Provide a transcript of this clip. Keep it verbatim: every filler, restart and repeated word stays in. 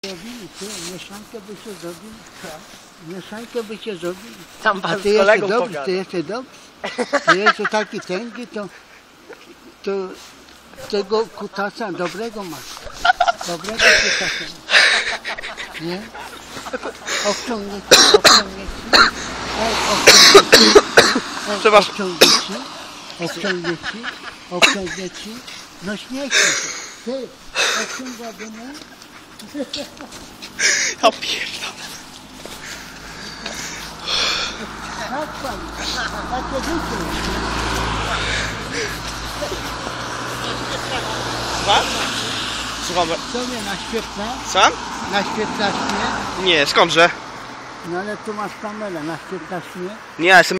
Robili, ty, mieszankę by się zrobili. Mieszankę by się zrobili. Tam A pan ty z kolegą jesteś dobry, pogada. ty jesteś dobry. Ty jesteś taki tęgi, to, to tego kutasa dobrego masz. Dobrego kutasa masz. Nie? Obciągnie ci, obciągnie ci. Ej, obciągnie ci. Ej, Przepraszam. obciągnie ci. Obciągnie ci. Obciągnie ci. No śmiej się. Ty, obciągałby mnie? Ja pierdolę. Tak, pan. Takie życie. Słucham? Słucham. Co nie, na świetla? Sam? Na świetla śmie? Nie, skądże? No ale tu masz kamerę, na świetla śmie? Nie, ja jestem